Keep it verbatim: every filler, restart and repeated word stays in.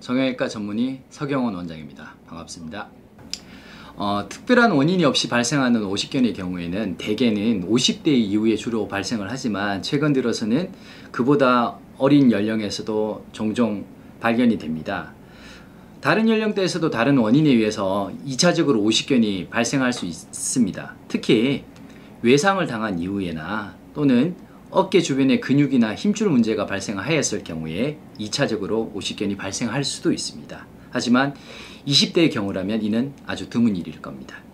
정형외과 전문의 서경원 원장입니다. 반갑습니다. 어, 특별한 원인이 없이 발생하는 오십견의 경우에는 대개는 오십 대 이후에 주로 발생을 하지만 최근 들어서는 그보다 어린 연령에서도 종종 발견이 됩니다. 다른 연령대에서도 다른 원인에 의해서 이 차적으로 오십견이 발생할 수 있습니다. 특히 외상을 당한 이후에나 또는 어깨 주변의 근육이나 힘줄 문제가 발생하였을 경우에 이 차적으로 오십견이 발생할 수도 있습니다. 하지만 이십 대의 경우라면 이는 아주 드문 일일 겁니다.